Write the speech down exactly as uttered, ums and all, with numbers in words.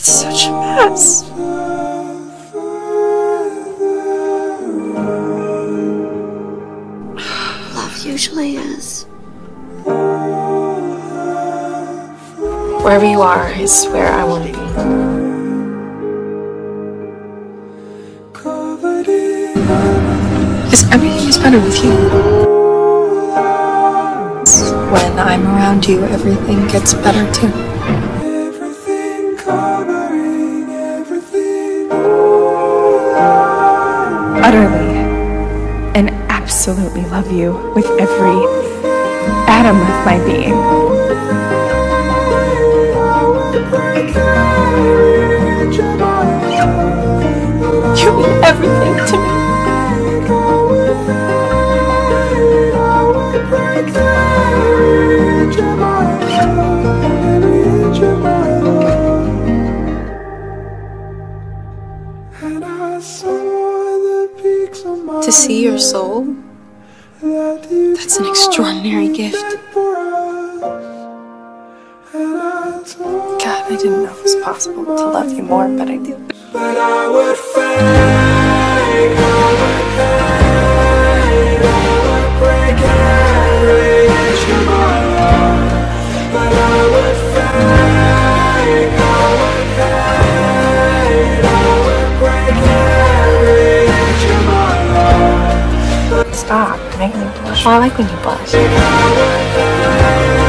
It's such a mess. Love usually is. Wherever you are is where I want to be. Because everything is better with you. When I'm around you, everything gets better too. Utterly and absolutely love you with every atom of my being. You mean everything to me. To see your soul, that's an extraordinary gift. God, I didn't know it was possible to love you more, but I do. But I would fake, I would hate, I would break every inch of my life. But I would fake, I would hate, I would break every inch of my life. Stop making me blush. Oh, I like when you blush. I would hate.